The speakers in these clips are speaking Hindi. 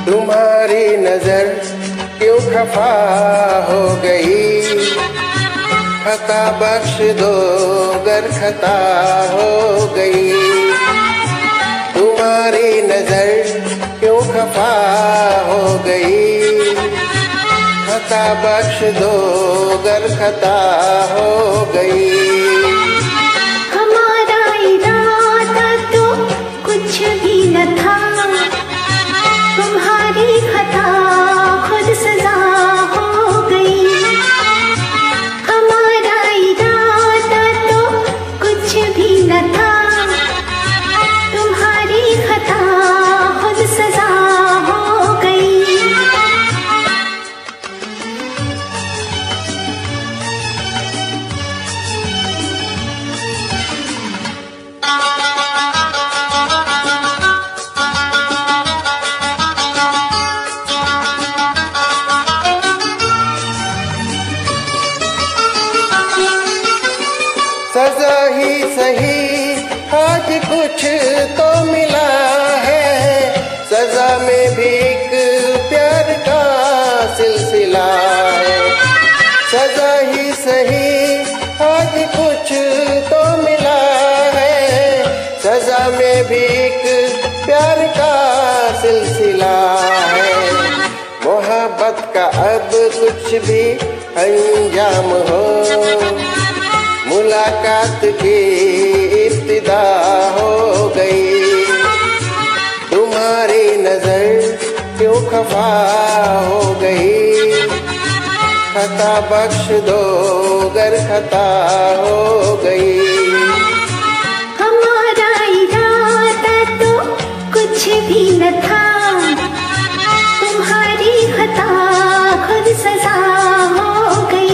तुम्हारी नजर क्यों खफा हो गई, खता बख्श दो गर खता हो गई। तुम्हारी नजर क्यों खफा हो गई, खता बख्श दो गर खता हो गई। हमारा इरादा तो कुछ भी न था, तुम्हारी खता खुद सजा हो गई। हमारा इरादा तो कुछ भी न था, तुम्हारी खता खुद सजा हो गई। सजा ही सही आज कुछ तो मिला है, सजा में भी एक प्यार का सिलसिला है। सजा ही सही आज कुछ तो मिला है, सजा में भी एक प्यार का सिलसिला है। मोहब्बत का अब कुछ भी अंजाम हो, मुलाकात की इब्तिदा हो गई। तुम्हारी नजर क्यों खफा हो गई, खता बख्श दो गर खता हो गई। हमारा इरादा तो कुछ भी न था, तुम्हारी खता खुद सजा हो गई।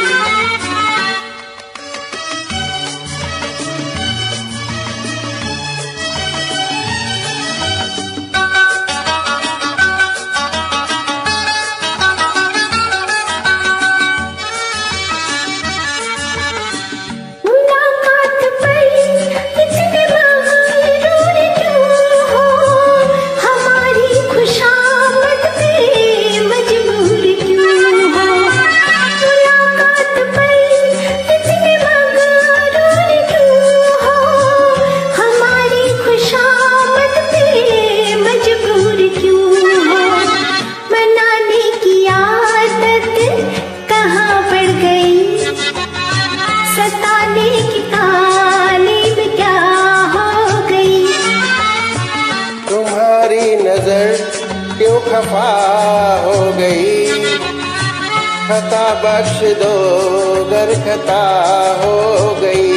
तुम्हारी नजर क्यों खफा हो गई, खता बख्श दो गर खता हो गई।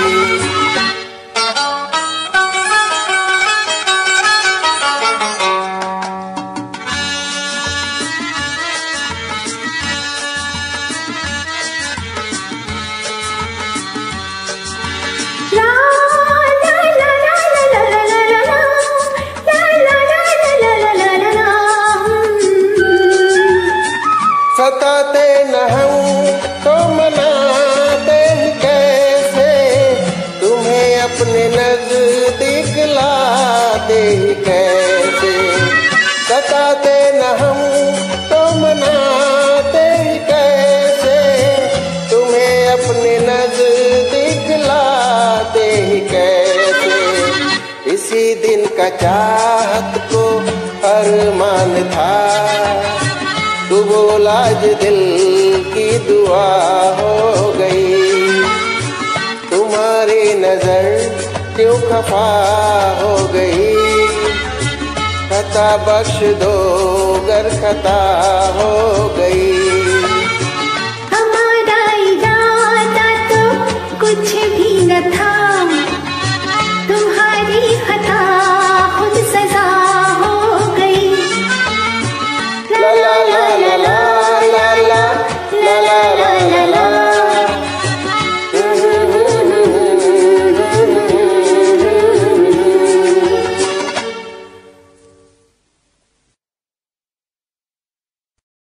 सताते न हम तो मनाते ही कैसे, तुम्हें अपने नजदीक लाते ही कैसे। सताते न हम तो मनाते ही कैसे, तुम्हें अपने नजदीक लाते ही कैसे। इसी दिन का चाहत को अरमान था, तू बोला आज दिल की दुआ हो गई। तुम्हारी नजर क्यों खफा हो गई, खता बख्श दो गर खता हो गई। हमारा इरादा तो कुछ भी न था,